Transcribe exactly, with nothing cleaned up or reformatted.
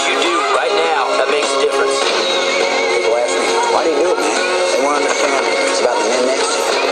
you do right now that makes a difference. People ask me, why do you do it, man? They want to understand it's about the men next to you.